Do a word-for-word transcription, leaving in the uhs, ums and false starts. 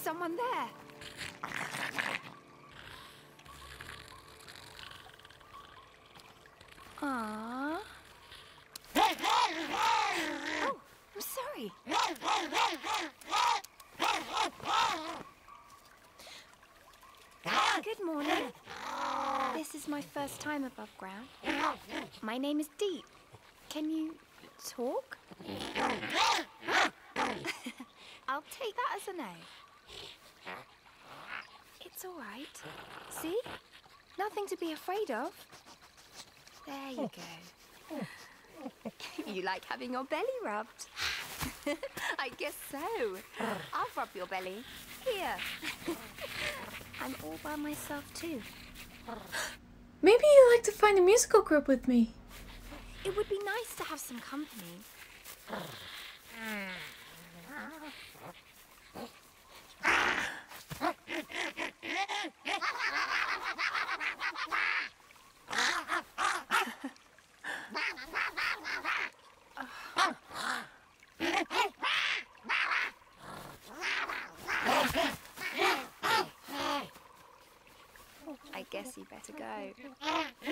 someone there. Aww. Oh, I'm sorry. Good morning. This is my first time above ground. My name is Deet. Can you talk? I'll take that as a no. It's all right. See? Nothing to be afraid of. There you go. You like having your belly rubbed? I guess so. I'll rub your belly. Here. I'm all by myself too. Maybe you'd like to find a musical group with me. It would be nice to have some company. I guess you better go.